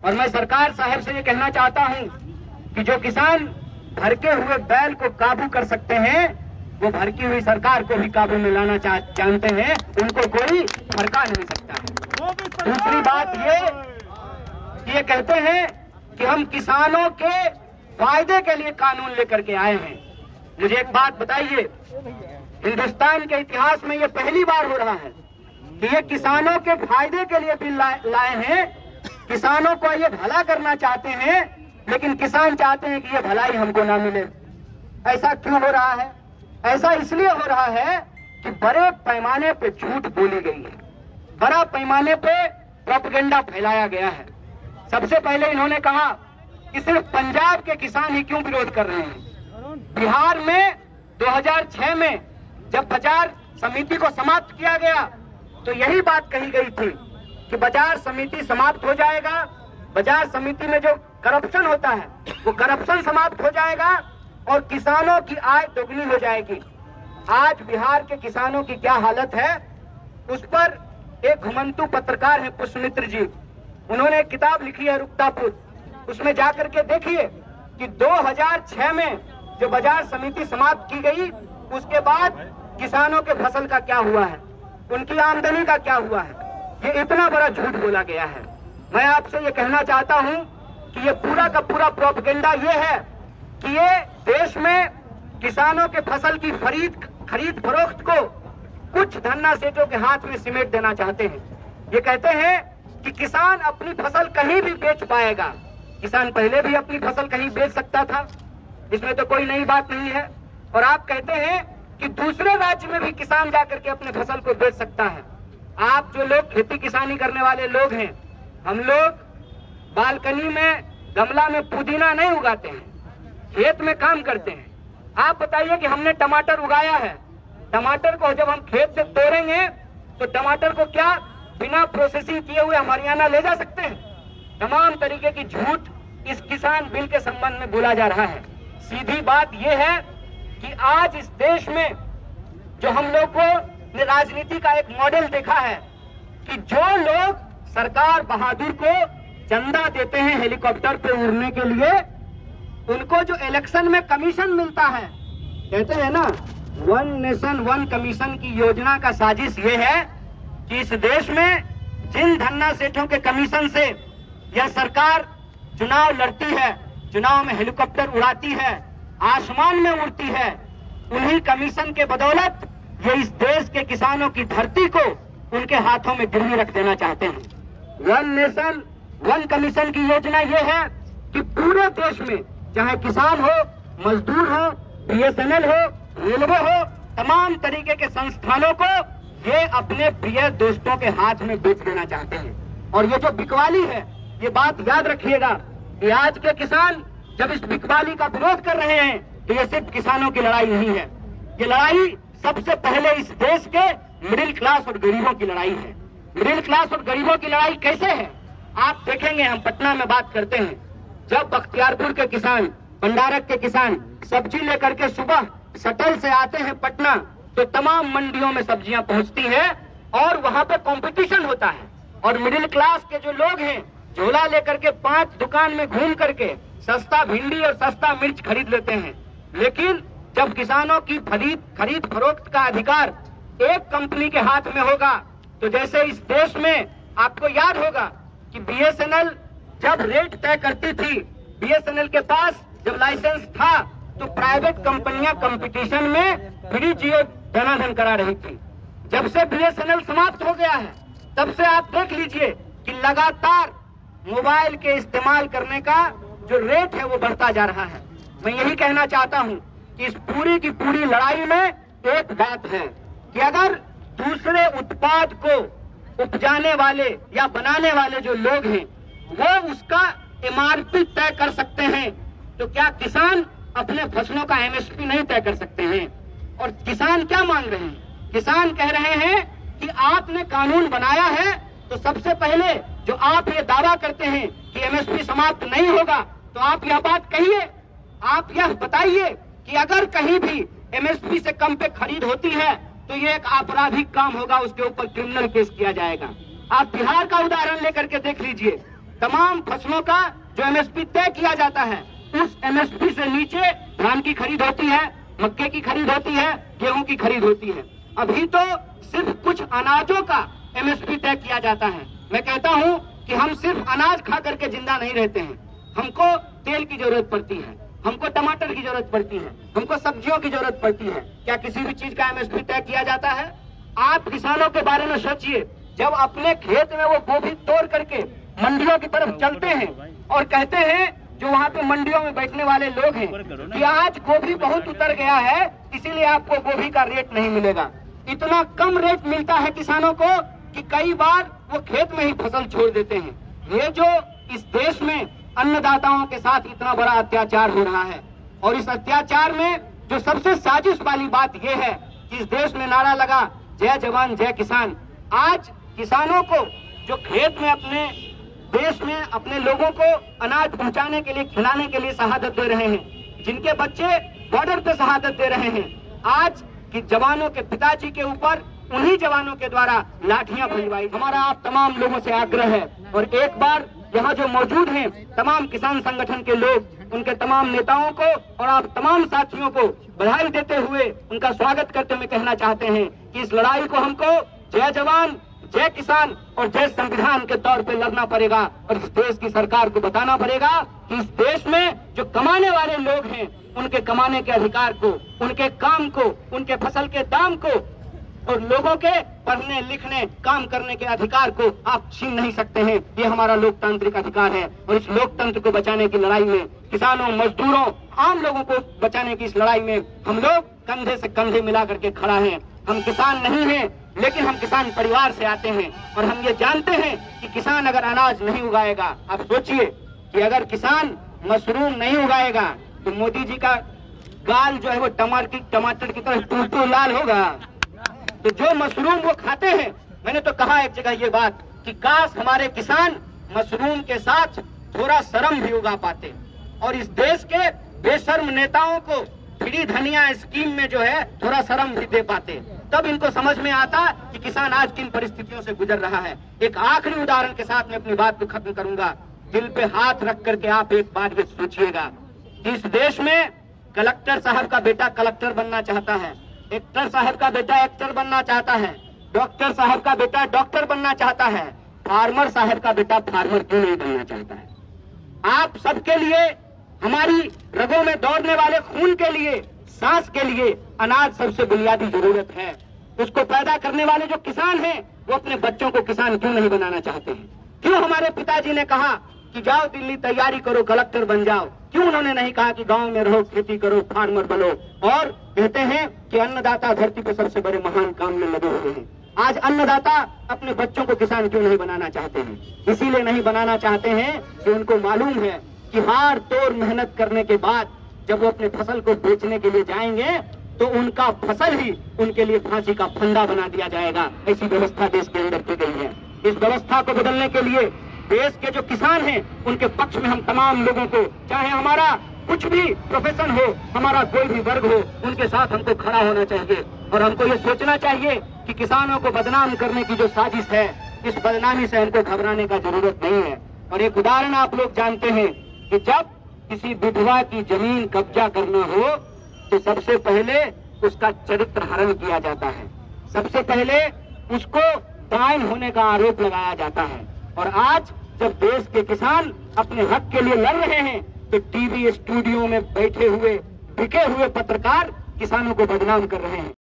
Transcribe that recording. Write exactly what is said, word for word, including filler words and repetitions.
और मैं सरकार साहब से ये कहना चाहता हूं कि जो किसान भड़के हुए बैल को काबू कर सकते हैं, वो भड़की हुई सरकार को भी काबू में लाना जानते हैं, उनको कोई भड़का नहीं सकता है। दूसरी बात ये ये कहते हैं कि हम किसानों के फायदे के लिए कानून लेकर के आए हैं। मुझे एक बात बताइए, हिंदुस्तान के इतिहास में ये पहली बार हो रहा है कि ये किसानों के फायदे के लिए बिल लाए हैं। किसानों को ये भला करना चाहते हैं, लेकिन किसान चाहते हैं कि ये भलाई हमको ना मिले। ऐसा क्यों हो रहा है? ऐसा इसलिए हो रहा है कि बड़े पैमाने पे झूठ बोली गई है, बड़ा पैमाने पे प्रोपेगेंडा फैलाया गया है। सबसे पहले इन्होंने कहा कि सिर्फ पंजाब के किसान ही क्यों विरोध कर रहे हैं। बिहार में दो हज़ार छह में जब बाजार समिति को समाप्त किया गया तो यही बात कही गई थी कि बाजार समिति समाप्त हो जाएगा, बाजार समिति में जो करप्शन होता है वो करप्शन समाप्त हो जाएगा और किसानों की आय दोगुनी हो जाएगी। आज बिहार के किसानों की क्या हालत है, उस पर एक घुमंतु पत्रकार है पुष्पमित्र जी, उन्होंने एक किताब लिखी है रुकतापुर। उसमें जाकर के देखिए कि दो हज़ार छह में जो बाजार समिति समाप्त की गई, उसके बाद किसानों के फसल का क्या हुआ है, उनकी आमदनी का क्या हुआ है। ये इतना बड़ा झूठ बोला गया है। मैं आपसे ये कहना चाहता हूं कि ये पूरा का पूरा प्रोपेगेंडा ये है कि ये देश में किसानों के फसल की खरीद खरीद फरोख्त को कुछ धन्ना सेठों के हाथ में सिमेट देना चाहते हैं। ये कहते हैं कि किसान अपनी फसल कहीं भी बेच पाएगा। किसान पहले भी अपनी फसल कहीं बेच सकता था, इसमें तो कोई नई बात नहीं है। और आप कहते हैं कि दूसरे राज्य में भी किसान जाकर के अपने फसल को बेच सकता है। आप जो लोग खेती किसानी करने वाले लोग हैं, हम लोग बालकनी में गमला में पुदीना नहीं उगाते हैं, खेत में काम करते हैं। आप बताइए कि हमने टमाटर उगाया है, टमाटर को जब हम खेत से तोड़ेंगे तो टमाटर को क्या बिना प्रोसेसिंग किए हुए हम हरियाणा ले जा सकते हैं? तमाम तरीके की झूठ इस किसान बिल के संबंध में बोला जा रहा है। सीधी बात यह है कि आज इस देश में जो हम लोग को राजनीति का एक मॉडल देखा है कि जो लोग सरकार बहादुर को चंदा देते हैं हेलीकॉप्टर पे उड़ने के लिए, उनको जो इलेक्शन में कमीशन मिलता है, कहते हैं ना वन नेशन वन कमीशन की योजना का साजिश ये है कि इस देश में जिन धन्ना सेठों के कमीशन से यह सरकार चुनाव लड़ती है, चुनाव में हेलीकॉप्टर उड़ाती है, आसमान में उड़ती है, उन्हीं कमीशन के बदौलत ये इस देश के किसानों की धरती को उनके हाथों में गिरवी रख देना चाहते हैं। वन नेशन वन कमीशन की योजना ये है कि पूरे देश में चाहे किसान हो, मजदूर हो, बी एस एन एल हो, रेलवे हो, तमाम तरीके के संस्थानों को ये अपने प्रिय दोस्तों के हाथ में बेच देना चाहते हैं। और ये जो बिकवाली है, ये बात याद रखिएगा कि आज के किसान जब इस बिकवाली का विरोध कर रहे हैं तो ये सिर्फ किसानों की लड़ाई नहीं है, ये लड़ाई सबसे पहले इस देश के मिडिल क्लास और गरीबों की लड़ाई है। मिडिल क्लास और गरीबों की लड़ाई कैसे है आप देखेंगे। हम पटना में बात करते हैं, जब बख्तियारपुर के किसान, भंडारक के किसान सब्जी लेकर के सुबह शटल से आते हैं पटना, तो तमाम मंडियों में सब्जियां पहुंचती हैं और वहां पे कंपटीशन होता है। और मिडिल क्लास के जो लोग हैं झोला लेकर के पांच दुकान में घूम करके सस्ता भिंडी और सस्ता मिर्च खरीद लेते हैं। लेकिन जब किसानों की खरीद खरीद फरोख्त का अधिकार एक कंपनी के हाथ में होगा, तो जैसे इस देश में आपको याद होगा कि बी एस एन एल जब रेट तय करती थी, बी एस एन एल के पास जब लाइसेंस था तो प्राइवेट कंपनियां कंपटीशन में फ्री जियो धनाधन करा रही थी। जब से बी एस एन एल समाप्त हो गया है, तब से आप देख लीजिए कि लगातार मोबाइल के इस्तेमाल करने का जो रेट है वो बढ़ता जा रहा है। मैं यही कहना चाहता हूं कि इस पूरी की पूरी लड़ाई में एक बात है कि अगर दूसरे उत्पाद को उपजाने वाले या बनाने वाले जो लोग हैं वो उसका एम आर पी तय कर सकते हैं, तो क्या किसान अपने फसलों का एम एस पी नहीं तय कर सकते हैं? और किसान क्या मांग रहे हैं? किसान कह रहे हैं कि आपने कानून बनाया है तो सबसे पहले जो आप ये दावा करते हैं कि एम एस पी समाप्त नहीं होगा, तो आप यह बात कहिए, आप यह बताइए कि अगर कहीं भी एम एस पी से कम पे खरीद होती है तो ये एक आपराधिक काम होगा, उसके ऊपर क्रिमिनल केस किया जाएगा। आप बिहार का उदाहरण लेकर के देख लीजिए, तमाम फसलों का जो एमएसपी तय किया जाता है, उस एमएसपी से नीचे धान की खरीद होती है, मक्के की खरीद होती है, गेहूं की खरीद होती है। अभी तो सिर्फ कुछ अनाजों का एमएसपी तय किया जाता है। मैं कहता हूं कि हम सिर्फ अनाज खा करके जिंदा नहीं रहते हैं, हमको तेल की जरूरत पड़ती है, हमको टमाटर की जरूरत पड़ती है, हमको सब्जियों की जरूरत पड़ती है। क्या किसी भी चीज का एमएसपी तय किया जाता है? आप किसानों के बारे में सोचिए, जब अपने खेत में वो गोभी तोड़ करके मंडियों की तरफ चलते हैं और कहते हैं जो वहाँ पे मंडियों में बैठने वाले लोग हैं कि आज गोभी बहुत उतर गया है, इसीलिए आपको गोभी का रेट नहीं मिलेगा। इतना कम रेट मिलता है किसानों को कि कई बार वो खेत में ही फसल छोड़ देते हैं। ये जो इस देश में अन्नदाताओं के साथ इतना बड़ा अत्याचार हो रहा है, और इस अत्याचार में जो सबसे साजिश वाली बात यह है कि इस देश में नारा लगा जय जवान जय किसान। आज किसानों को जो खेत में अपने देश में अपने लोगों को अनाज पहुंचाने के लिए, खिलाने के लिए शहादत दे रहे हैं, जिनके बच्चे बॉर्डर पे शहादत दे रहे हैं, आज कि जवानों के पिताजी के ऊपर उन्हीं जवानों के द्वारा लाठियां भिजवाई। हमारा आप तमाम लोगों से आग्रह है, और एक बार यहाँ जो मौजूद हैं तमाम किसान संगठन के लोग, उनके तमाम नेताओं को और आप तमाम साथियों को बधाई देते हुए उनका स्वागत करते हुए कहना चाहते हैं कि इस लड़ाई को हमको जय जवान जय किसान और जय संविधान के तौर पे लड़ना पड़ेगा, और इस देश की सरकार को बताना पड़ेगा कि इस देश में जो कमाने वाले लोग हैं उनके कमाने के अधिकार को, उनके काम को, उनके फसल के दाम को और लोगों के पढ़ने लिखने काम करने के अधिकार को आप छीन नहीं सकते हैं। ये हमारा लोकतांत्रिक अधिकार है, और इस लोकतंत्र को बचाने की लड़ाई में, किसानों, मजदूरों, आम लोगों को बचाने की इस लड़ाई में हम लोग कंधे से कंधे मिला करके खड़ा हैं। हम किसान नहीं हैं, लेकिन हम किसान परिवार से आते हैं, और हम ये जानते हैं कि किसान अगर अनाज नहीं उगाएगा, आप सोचिए कि अगर किसान मशरूम नहीं उगाएगा तो मोदी जी का गाल जो है वो टमाटर टमाटर की तरह टूटू लाल होगा। तो जो मशरूम वो खाते हैं, मैंने तो कहा एक जगह ये बात कि काश हमारे किसान मशरूम के साथ थोड़ा शर्म भी उगा पाते, और इस देश के बेशर्म नेताओं को फ्री धनिया स्कीम में जो है थोड़ा शर्म भी दे पाते, तब इनको समझ में आता कि किसान आज किन परिस्थितियों से गुजर रहा है। एक आखिरी उदाहरण के साथ मैं अपनी बात को खत्म करूंगा। दिल पे हाथ रख करके आप एक बात भी सोचिएगा, इस देश में कलेक्टर साहब का बेटा कलेक्टर बनना चाहता है, एक्टर साहब का बेटा एक्टर बनना चाहता है, डॉक्टर साहब का बेटा डॉक्टर बनना चाहता है, फार्मर साहब का बेटा फार्मर क्यों नहीं बनना चाहता है? आप सबके लिए, हमारी रगों में दौड़ने वाले खून के लिए, सांस के लिए अनाज सबसे बुनियादी जरूरत है। उसको पैदा करने वाले जो किसान हैं वो अपने बच्चों को किसान क्यों नहीं बनाना चाहते हैं? क्यों हमारे पिताजी ने कहा कि जाओ दिल्ली तैयारी करो, कलेक्टर बन जाओ? क्यों उन्होंने नहीं कहा कि गांव में रहो, खेती करो, फार्मर बनो? और कहते हैं कि अन्नदाता धरती पर सबसे बड़े महान काम में लगे हुए हैं। आज अन्नदाता अपने बच्चों को किसान क्यों नहीं बनाना चाहते हैं? इसीलिए नहीं बनाना चाहते हैं कि उनको मालूम है कि हार तोड़ मेहनत करने के बाद जब वो अपने फसल को बेचने के लिए जाएंगे तो उनका फसल ही उनके लिए फांसी का फंदा बना दिया जाएगा। ऐसी व्यवस्था देश के अंदर की गई है। इस व्यवस्था को बदलने के लिए देश के जो किसान हैं उनके पक्ष में हम तमाम लोगों को, चाहे हमारा कुछ भी प्रोफेशन हो, हमारा कोई भी वर्ग हो, उनके साथ हमको खड़ा होना चाहिए, और हमको ये सोचना चाहिए कि किसानों को बदनाम करने की जो साजिश है, इस बदनामी से हमको घबराने का जरूरत नहीं है। और एक उदाहरण आप लोग जानते हैं कि जब किसी विधवा की जमीन कब्जा करना हो तो सबसे पहले उसका चरित्र हरण किया जाता है, सबसे पहले उसको डायन होने का आरोप लगाया जाता है। और आज जब देश के किसान अपने हक के लिए लड़ रहे हैं तो टीवी स्टूडियो में बैठे हुए बिके हुए पत्रकार किसानों को बदनाम कर रहे हैं।